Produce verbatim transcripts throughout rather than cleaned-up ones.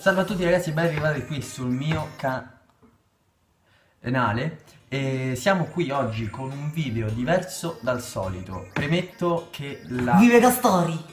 Salve a tutti ragazzi, ben arrivati qui sul mio canale. E siamo qui oggi con un video diverso dal solito. Premetto che la... Vive Castori!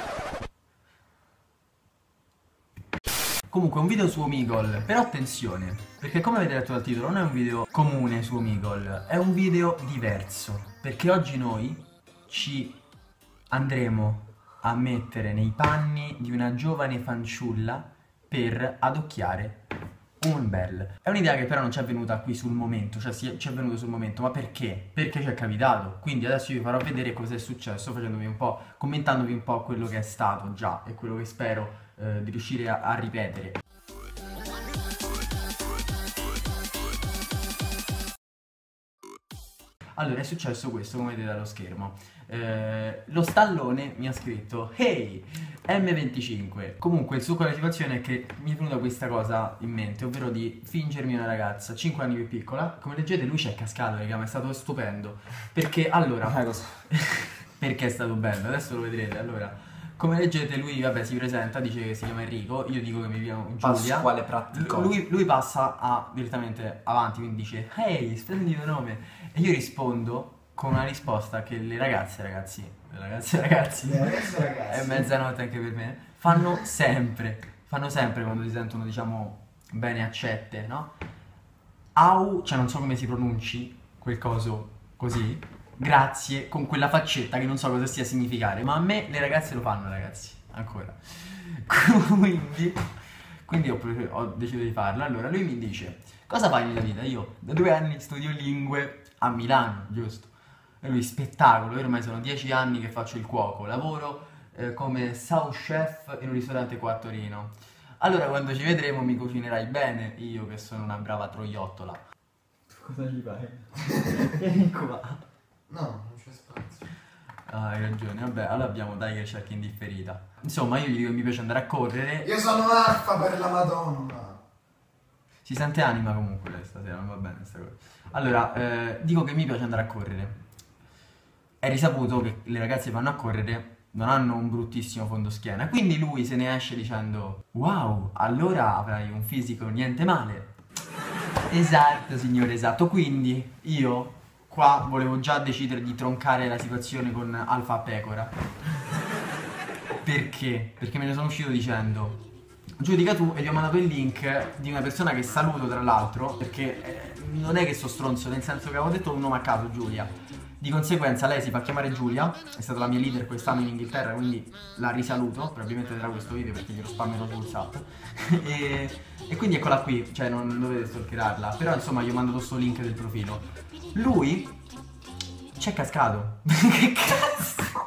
Comunque un video su Omegle, però attenzione, perché come avete letto dal titolo non è un video comune su Omegle, è un video diverso, perché oggi noi ci andremo a mettere nei panni di una giovane fanciulla per adocchiare un bel. È un'idea che però non ci è venuta qui sul momento, cioè ci è venuta sul momento, ma perché? Perché ci è capitato, quindi adesso vi farò vedere cosa è successo facendovi un po', commentandovi un po' quello che è stato già e quello che spero eh, di riuscire a, a ripetere. Allora è successo questo, come vedete dallo schermo. eh, Lo stallone mi ha scritto: "Hey, M venticinque". Comunque il succo della situazione è che mi è venuta questa cosa in mente, ovvero di fingermi una ragazza cinque anni più piccola. Come leggete lui ci è cascato, raga, ma è stato stupendo. Perché allora perché è stato bello, adesso lo vedrete. Allora, come leggete lui, vabbè, si presenta, dice che si chiama Enrico, io dico che mi chiamo Giulia. Pasquale Prattico. Lui, lui passa a, direttamente avanti, quindi dice: "Hey, splendido nome". E io rispondo con una risposta che le ragazze, ragazzi, le ragazze, ragazzi, Le ragazze, ragazzi. è mezzanotte anche per me, fanno sempre, fanno sempre quando si sentono, diciamo, bene accette, no? Au, cioè non so come si pronunci quel coso così, grazie, con quella faccetta che non so cosa stia a significare, ma a me le ragazze lo fanno, ragazzi, ancora. Quindi, quindi ho, ho deciso di farlo. Allora lui mi dice: "Cosa fai nella vita?" Io da due anni studio lingue a Milano, giusto? E lui: "Spettacolo, io ormai sono dieci anni che faccio il cuoco, lavoro eh, come sous chef in un ristorante qua a Torino. Allora quando ci vedremo mi cucinerai bene", io che sono una brava troiottola. Cosa ci fai? Vieni qua. No, non c'è spazio. Ah, hai ragione, vabbè, allora abbiamo Tiger Shark in differita. Insomma, io gli dico che mi piace andare a correre. Io sono Alfa per la Madonna. Si sente anima comunque lei stasera, non va bene questa cosa. Allora, eh, dico che mi piace andare a correre. È risaputo che le ragazze che vanno a correre non hanno un bruttissimo fondoschiena. Quindi lui se ne esce dicendo: "Wow, allora avrai un fisico niente male". Esatto, signore, esatto. Quindi io qua volevo già decidere di troncare la situazione con Alfa a Pecora. Perché? Perché me ne sono uscito dicendo: "Giudica tu", e gli ho mandato il link di una persona che saluto tra l'altro, perché eh, non è che so stronzo, nel senso che avevo detto un nome a caso, Giulia. Di conseguenza lei si fa chiamare Giulia, è stata la mia leader quest'anno in Inghilterra, quindi la risaluto, probabilmente vedrà questo video perché glielo spammerò sul sat. e, e quindi eccola qui, cioè non dovete stalkerarla, però insomma gli ho mandato sto link del profilo. Lui c'è cascato. Che cazzo?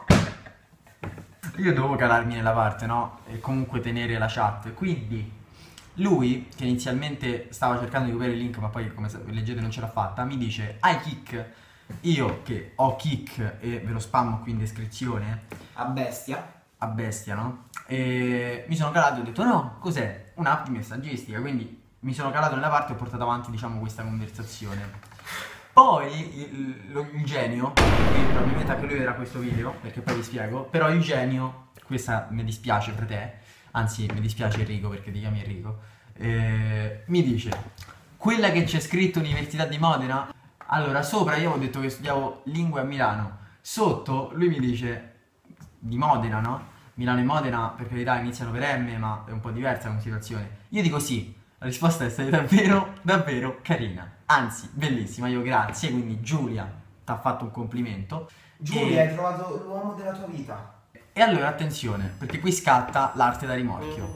Io dovevo calarmi nella parte, no? E comunque tenere la chat. Quindi lui, che inizialmente stava cercando di copiare il link, ma poi come leggete non ce l'ha fatta, mi dice: "Hai Kick". Io che ho Kick e ve lo spammo qui in descrizione, A bestia. a bestia, no? E mi sono calato e ho detto: "No, cos'è? Un'app di messaggistica". Quindi mi sono calato nella parte e ho portato avanti, diciamo, questa conversazione. Poi il, il, il genio, che probabilmente anche lui vedrà questo video, perché poi vi spiego, però il genio, questa mi dispiace per te, anzi mi dispiace Enrico perché ti chiami Enrico, eh, mi dice: "Quella che c'è scritto Università di Modena". Allora sopra io ho detto che studiavo lingue a Milano, sotto lui mi dice di Modena, no? Milano e Modena per carità iniziano per M, ma è un po' diversa la situazione. Io dico sì, la risposta è stata davvero, davvero carina. Anzi, bellissima, io grazie, quindi Giulia ti ha fatto un complimento. Giulia, e... hai trovato l'uomo della tua vita. E allora attenzione, perché qui scatta l'arte da rimorchio.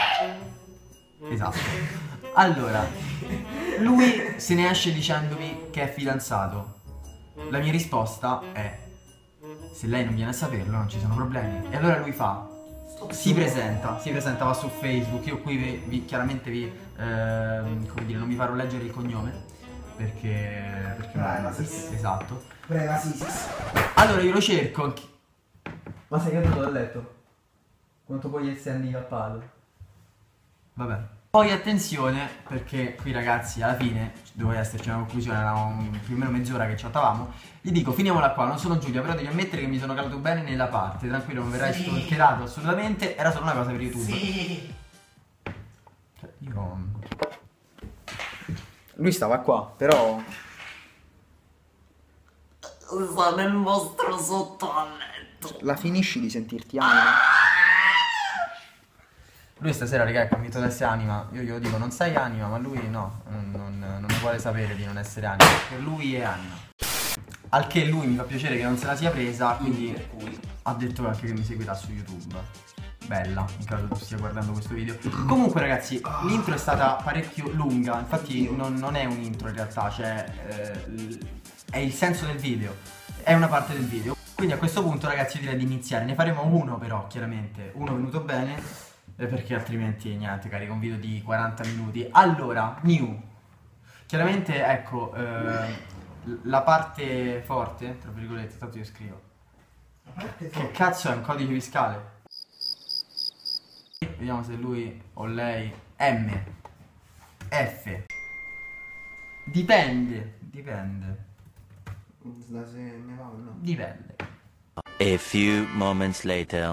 Esatto. Allora, lui se ne esce dicendomi che è fidanzato. La mia risposta è: se lei non viene a saperlo non ci sono problemi. E allora lui fa: si presenta, si presenta, va su Facebook. Io qui vi, vi, chiaramente vi, ehm, come dire, non vi farò leggere il cognome perché, perché Privacy. esatto. Privacy. Allora io lo cerco. Ma sei caduto dal letto? Quanto poi sei handicappato? Vabbè. Poi attenzione, perché qui ragazzi alla fine doveva esserci una conclusione, era un, più o meno mezz'ora che chattavamo. Gli dico: "Finiamola qua, non sono Giulia, però devi ammettere che mi sono calato bene nella parte, tranquillo, non verrai sì. stalkerato assolutamente, era solo una cosa per YouTube". Sì. Io... Lui stava qua, però... Sta nel vostro sottoletto. La finisci di sentirti anima? Lui stasera, raga, è convinto di essere anima. Io glielo dico, non sei anima, ma lui no. Non, non, non ne vuole sapere di non essere anima. Per lui è anima. Al che lui mi fa piacere che non se la sia presa, quindi ha detto anche che mi seguirà su YouTube. Bella, in caso tu stia guardando questo video. Comunque ragazzi, l'intro è stata parecchio lunga. Infatti non, non è un intro in realtà, cioè eh, è il senso del video. È una parte del video. Quindi a questo punto ragazzi io direi di iniziare. Ne faremo uno però, chiaramente. Uno venuto bene, perché altrimenti niente, carico un video di quaranta minuti. Allora, new. Chiaramente ecco, eh, la parte forte, tra virgolette, tanto io scrivo. Che cazzo è un codice fiscale? Vediamo se lui o lei. M F. Dipende. Dipende. Se ne va o no? Dipende. A few moments later.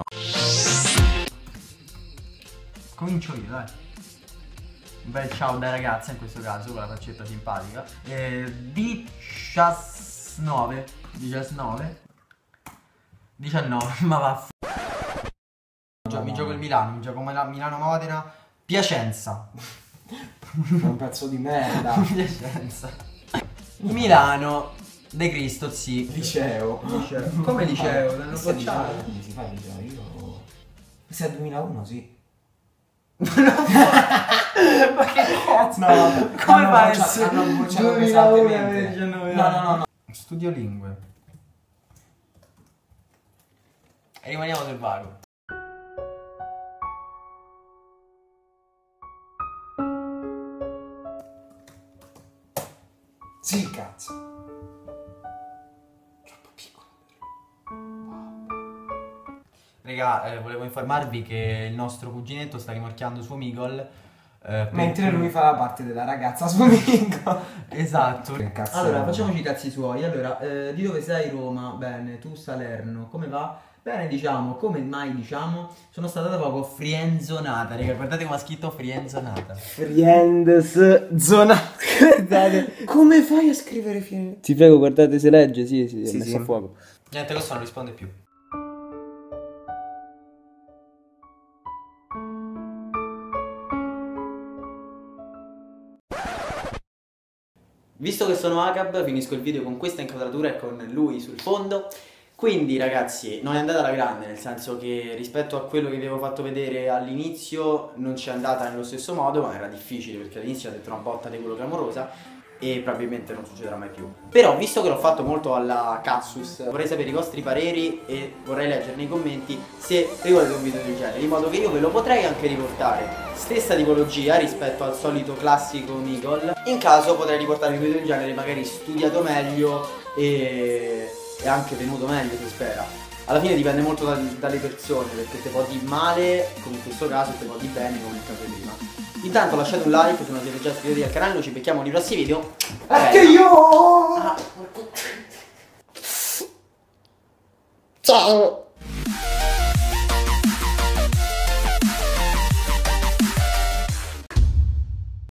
Comincio io, dai. Un bel ciao da ragazza in questo caso, con la faccetta simpatica. eh, diciannove diciannove diciannove ma va. Gio mi gioco il Milano, mi gioco Milano Modena. Piacenza. Un pezzo di merda. Piacenza. Milano De Cristo, sì. Liceo. Liceo. Come liceo? L'hanno Questo è bocciato. liceo, quindi si fa il liceo, io... Se è duemilauno, sì. Ma che cazzo? No, come hanno fa a bocciato- essere hanno bocciato duemilauno pesantemente. e diciannove No, anni? no, no, no. Studio lingue. E rimaniamo sul vago. Sì, cazzo. Troppo piccolo. Raga, eh, volevo informarvi che il nostro cuginetto sta rimorchiando suo Migol. eh, Mentre perché- lui fa la parte della ragazza su Mingo. Esatto. Che cazzo Allora, è? facciamoci i cazzi suoi. Allora, eh, di dove sei Roma? Bene, tu Salerno, come va? Bene, diciamo, come mai diciamo? Sono stata da poco Frienzonata, raga, guardate come ha scritto frienzonata. Friends zona. Guardate. Come fai a scrivere fiere? Ti prego, guardate se legge, sì, sì, Sì, è messo sì. a fuoco. Niente, questo non risponde più. Visto che sono Agab, finisco il video con questa inquadratura e con lui sul fondo. Quindi ragazzi, non è andata alla grande, nel senso che rispetto a quello che vi avevo fatto vedere all'inizio non ci è andata nello stesso modo, ma era difficile perché all'inizio ha detto una botta di quello clamorosa e probabilmente non succederà mai più. Però visto che l'ho fatto molto alla Cassus, vorrei sapere i vostri pareri e vorrei leggere nei commenti se ricordate un video del genere, in modo che io ve lo potrei anche riportare. Stessa tipologia rispetto al solito classico Migol. In caso potrei riportare un video del genere magari studiato meglio e... è anche venuto meglio, si spera. Alla fine dipende molto da, dalle persone, perché te può di male, come in questo caso, e te può di bene, come nel caso prima. Intanto lasciate un like se non siete già iscritti al canale, noi ci becchiamo nei prossimi video. Anche io! Ah, Ciao!